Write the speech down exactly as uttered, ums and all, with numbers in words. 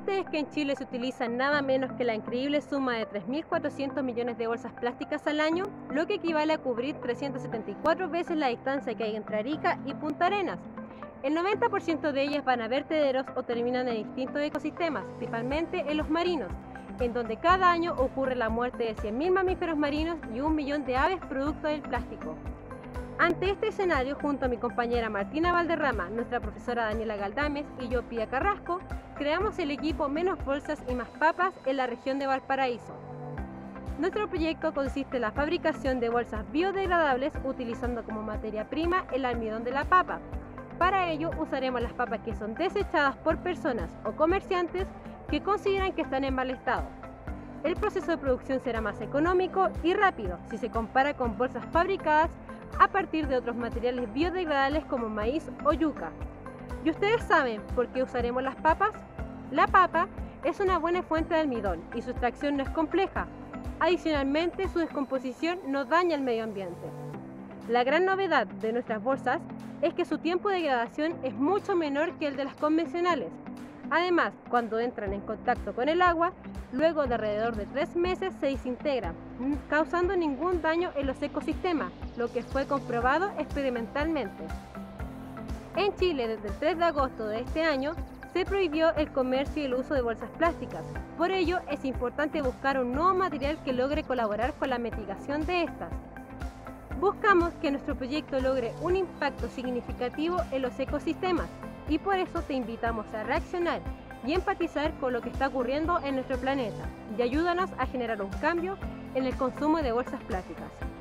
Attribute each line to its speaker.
Speaker 1: ustedes que en Chile se utilizan nada menos que la increíble suma de tres mil cuatrocientos millones de bolsas plásticas al año, lo que equivale a cubrir trescientas setenta y cuatro veces la distancia que hay entre Arica y Punta Arenas? El noventa por ciento de ellas van a vertederos o terminan en distintos ecosistemas, principalmente en los marinos, en donde cada año ocurre la muerte de cien mil mamíferos marinos y un millón de aves producto del plástico. Ante este escenario, junto a mi compañera Martina Valderrama, nuestra profesora Daniela Galdames y yo, Pía Carrasco, creamos el equipo Menos Bolsas y Más Papas en la región de Valparaíso. Nuestro proyecto consiste en la fabricación de bolsas biodegradables utilizando como materia prima el almidón de la papa. Para ello usaremos las papas que son desechadas por personas o comerciantes que consideran que están en mal estado. El proceso de producción será más económico y rápido si se compara con bolsas fabricadas a partir de otros materiales biodegradables como maíz o yuca. ¿Y ustedes saben por qué usaremos las papas? La papa es una buena fuente de almidón y su extracción no es compleja. Adicionalmente, su descomposición no daña el medio ambiente. La gran novedad de nuestras bolsas es que su tiempo de degradación es mucho menor que el de las convencionales. Además, cuando entran en contacto con el agua, luego de alrededor de tres meses se desintegran, causando ningún daño en los ecosistemas, lo que fue comprobado experimentalmente. En Chile, desde el tres de agosto de este año, se prohibió el comercio y el uso de bolsas plásticas. Por ello, es importante buscar un nuevo material que logre colaborar con la mitigación de estas. Buscamos que nuestro proyecto logre un impacto significativo en los ecosistemas y por eso te invitamos a reaccionar y empatizar con lo que está ocurriendo en nuestro planeta y ayúdanos a generar un cambio en el consumo de bolsas plásticas.